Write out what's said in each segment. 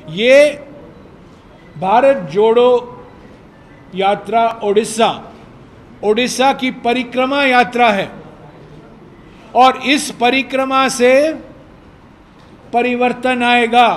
ये भारत जोड़ो यात्रा ओडिशा की परिक्रमा यात्रा है और इस परिक्रमा से परिवर्तन आएगा।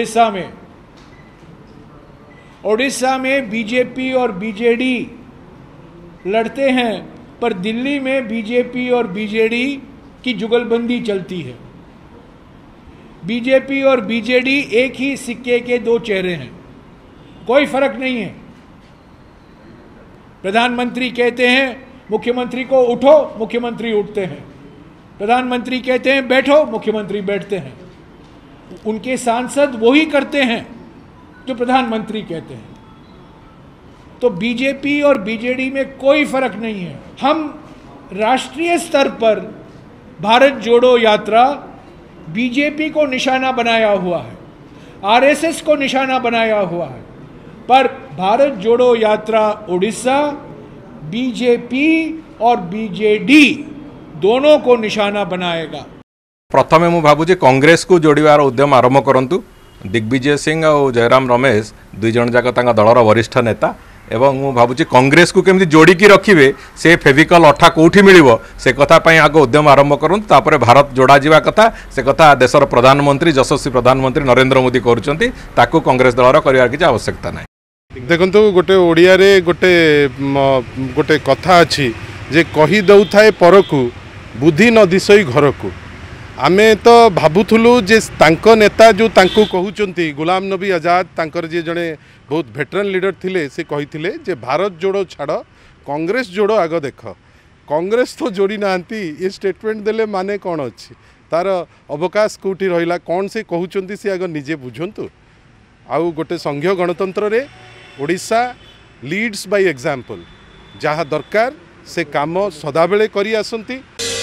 ओडिशा में बीजेपी और बीजेडी लड़ते हैं, पर दिल्ली में बीजेपी और बीजेडी की जुगलबंदी चलती है। बीजेपी और बीजेडी एक ही सिक्के के दो चेहरे हैं, कोई फर्क नहीं है। प्रधानमंत्री कहते हैं मुख्यमंत्री को उठो, मुख्यमंत्री उठते हैं। प्रधानमंत्री कहते हैं बैठो, मुख्यमंत्री बैठते हैं। उनके सांसद वही करते हैं जो प्रधानमंत्री कहते हैं। तो बीजेपी और बीजेडी में कोई फर्क नहीं है। हम राष्ट्रीय स्तर पर भारत जोड़ो यात्रा बीजेपी को निशाना बनाया हुआ है, आरएसएस को निशाना बनाया हुआ है, पर भारत जोड़ो यात्रा ओडिशा बीजेपी और बीजेडी दोनों को निशाना बनाएगा। प्रथमे मु भाबुजे कांग्रेस को जोड़िवार उद्यम आरंभ करंतु। दिग्विजय सिंह और जयराम रमेश दुई जन जाक दलर वरिष्ठ नेता एवं मु भाबुची कांग्रेस को केमती जोड़िकी रखिए से फेविकल अठा कौटी मिलिबो से कथा पई आगो उद्यम आरंभ करंतु। तापरे भारत जोड़ा जिवा कथा से कथा देशर प्रधानमंत्री यशस्वी प्रधानमंत्री नरेंद्र मोदी करुचंती, ताकू कांग्रेस दलर करिवार किछ आवश्यकता नै। देखंतु गोटे ओडिया रे गोटे कथा अछि जे कहि दउथाए परकू बुद्धि न दिसई घरकू। आमे तो भाबुथुलु जे तांको नेता जो तांको कहउचंती गुलाम नबी आजाद तांकर जे जड़े बहुत वेटरन लीडर थिले से कहिथिले जे भारत जोड़ो छाड़ कांग्रेस जोड़ो आग देख। कांग्रेस तो जोड़ी नांती, ये स्टेटमेंट देले माने कौन अच्छी तार अवकाश कौटी रहिला कौन से कहउचंती से आग निजे बुझंतु। आउ गोटे संघीय गणतंत्र रे ओडिशा लीड्स बाय एग्जांपल, जहाँ दरकार से काम सदाबेले करी आसंती।